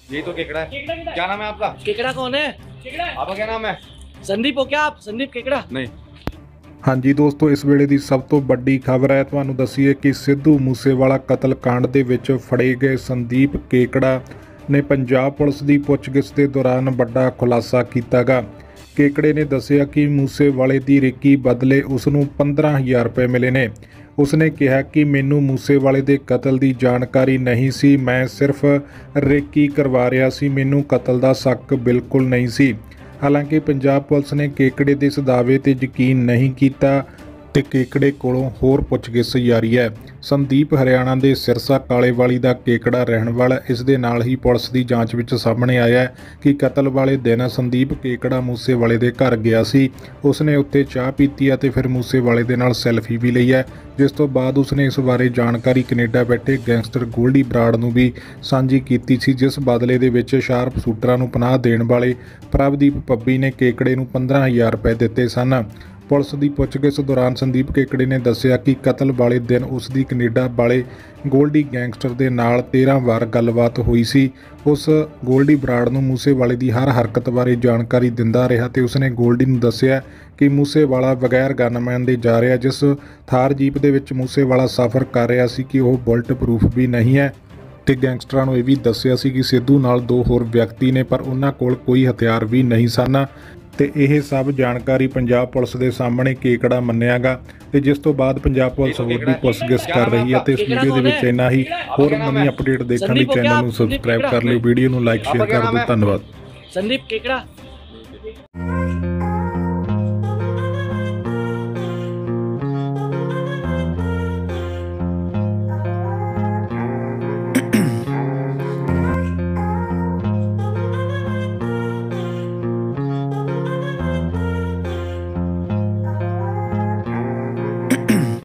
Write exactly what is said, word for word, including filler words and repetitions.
यही तो केकड़ा है। क्या नाम है आपका? केकड़ा कौन है? आपका क्या नाम है? संदीप हो क्या आप? संदीप केकड़ा? नहीं। हाँ जी दोस्तों, इस ਵੇਲੇ ਦੀ ਸਭ ਤੋਂ ਵੱਡੀ ਖਬਰ ਹੈ। ਤੁਹਾਨੂੰ ਦੱਸੀਏ ਕਿ ਸਿੱਧੂ ਮੂਸੇਵਾਲਾ ਕਤਲकांड ਦੇ ਵਿੱਚ ਫੜੇ ਗਏ ਸੰਦੀਪ ਕੇਕੜਾ ਨੇ ਪੰਜਾਬ ਪੁਲਿਸ ਦੀ ਪੁੱਛਗਿੱਛ ਦੇ ਦੌਰਾਨ ਵੱਡਾ ਖੁਲਾਸਾ ਕੀਤਾਗਾ। ਕੇਕੜੇ ਨੇ ਦੱਸਿਆ ਕਿ ਮੂਸੇਵਾਲੇ ਦੀ ਰੇਕੀ ਬਦਲੇ ਉਸ ਨੂੰ ਪੰਦਰਾਂ ਹਜ਼ਾਰ ਰੁਪਏ ਮਿਲੇ ਨੇ। ਉਸਨੇ ਕਿਹਾ ਕਿ ਮੈਨੂੰ ਮੂਸੇਵਾਲੇ ਦੇ ਕਤਲ ਦੀ ਜਾਣਕਾਰੀ ਨਹੀਂ ਸੀ, ਮੈਂ ਸਿਰਫ ਰੇਕੀ ਕਰਵਾ ਰਿਹਾ ਸੀ, ਮੈਨੂੰ ਕਤਲ ਦਾ ਸ਼ੱਕ ਬਿਲਕੁਲ ਨਹੀਂ ਸੀ। ਹਾਲਾਂਕਿ ਪੰਜਾਬ ਪੁਲਿਸ ਨੇ ਕੇਕੜੇ ਦੇ ਇਸ ਦਾਅਵੇ ਤੇ ਯਕੀਨ ਨਹੀਂ ਕੀਤਾ ਤੇ ਕੇਕੜੇ ਕੋਲੋਂ ਹੋਰ ਪੁੱਛਗਿੱਛ ਜਾਰੀ ਹੈ। ਸੰਦੀਪ ਹਰਿਆਣਾ ਦੇ ਸਿਰਸਾ ਕਾਲੇਵਾਲੀ ਦਾ ਕੇਕੜਾ ਰਹਿਣ ਵਾਲਾ। ਇਸ ਦੇ ਨਾਲ ਹੀ ਪੁਲਿਸ ਦੀ ਜਾਂਚ ਵਿੱਚ ਸਾਹਮਣੇ ਆਇਆ ਹੈ ਕਿ ਕਤਲ ਵਾਲੇ ਦਿਨ ਸੰਦੀਪ ਕੇਕੜਾ ਮੂਸੇਵਾਲੇ ਦੇ ਘਰ ਗਿਆ ਸੀ। ਉਸਨੇ ਉੱਥੇ ਚਾਹ ਪੀਤੀ ਅਤੇ ਫਿਰ ਮੂਸੇਵਾਲੇ ਦੇ ਨਾਲ ਸੈਲਫੀ ਵੀ ਲਈ ਹੈ, ਜਿਸ ਤੋਂ ਬਾਅਦ ਉਸਨੇ ਇਸ ਬਾਰੇ ਜਾਣਕਾਰੀ ਕੈਨੇਡਾ ਬੈਠੇ ਗੈਂਗਸਟਰ ਗੋਲਡੀ ਬਰਾੜ ਨੂੰ ਵੀ ਸਾਂਝੀ ਕੀਤੀ ਸੀ, ਜਿਸ ਬਦਲੇ ਦੇ ਵਿੱਚ ਸ਼ਾਰਪ ਸ਼ੂਟਰਾਂ ਨੂੰ ਪਨਾਹ ਦੇਣ ਵਾਲੇ ਪ੍ਰਭਦੀਪ ਪੱਬੀ ਨੇ ਕੇਕੜੇ ਨੂੰ ਪੰਦਰਾਂ ਹਜ਼ਾਰ ਰੁਪਏ ਦਿੱਤੇ ਸਨ। ਪੁਲਿਸ ਦੀ ਪੁੱਛਗਿੱਛ ਦੌਰਾਨ ਸੰਦੀਪ ਕੇਕੜੇ ਨੇ ਦੱਸਿਆ ਕਿ ਕਤਲ ਵਾਲੇ ਦਿਨ ਉਸ ਦੀ ਕੈਨੇਡਾ ਵਾਲੇ ਗੋਲਡੀ ਗੈਂਗਸਟਰ ਦੇ ਨਾਲ ਤੇਰ੍ਹਾਂ ਵਾਰ ਗੱਲਬਾਤ ਹੋਈ ਸੀ। ਉਸ ਗੋਲਡੀ ਬਰਾੜ ਨੂੰ ਮੂਸੇਵਾਲੇ ਦੀ ਹਰ ਹਰਕਤ ਬਾਰੇ ਜਾਣਕਾਰੀ ਦਿੰਦਾ ਰਿਹਾ ਤੇ ਉਸਨੇ ਗੋਲਡੀ ਨੂੰ ਦੱਸਿਆ ਕਿ ਮੂਸੇਵਾਲਾ ਬਗੈਰ ਗਨਮੈਨ ਦੇ ਜਾ ਰਿਹਾ। ਜਿਸ ਥਾਰ ਜੀਪ ਦੇ ਵਿੱਚ ਮੂਸੇਵਾਲਾ ਸਫ਼ਰ ਕਰ ਰਿਹਾ ਸੀ ਕਿ ਉਹ ਬੁਲਟ ਪ੍ਰੂਫ ਵੀ ਨਹੀਂ ਹੈ ਤੇ ਗੈਂਗਸਟਰਾਂ ਨੂੰ ਇਹ ਵੀ ਦੱਸਿਆ ਸੀ ਕਿ ਸਿੱਧੂ ਨਾਲ ਦੋ ਹੋਰ ਵਿਅਕਤੀ ਨੇ, ਪਰ ਉਹਨਾਂ ਕੋਲ ਕੋਈ ਹਥਿਆਰ ਵੀ ਨਹੀਂ ਸਨ। ਤੇ ਇਹ ਸਭ ਜਾਣਕਾਰੀ ਪੰਜਾਬ ਪੁਲਿਸ ਦੇ ਸਾਹਮਣੇ ਕੇਕੜਾ ਮੰਨਿਆਗਾ ਤੇ ਜਿਸ ਤੋਂ ਬਾਅਦ ਪੰਜਾਬ ਪੁਲਿਸ ਹੋਰ ਵੀ ਪੁੱਛਗਿੱਛ ਕਰ ਰਹੀ ਹੈ। ਤੇ ਇਸ ਵੀਡੀਓ ਦੇ ਵਿੱਚ ਇੰਨਾ ਹੀ। ਹੋਰ ਨਵੀਂ ਅਪਡੇਟ ਦੇਖਣ ਲਈ ਚੈਨਲ ਨੂੰ ਸਬਸਕ੍ਰਾਈਬ ਕਰ ਲਿਓ, ਵੀਡੀਓ ਨੂੰ ਲਾਈਕ ਸ਼ੇਅਰ ਕਰ ਦਿਓ। ਧੰਨਵਾਦ। संदीप केकड़ा।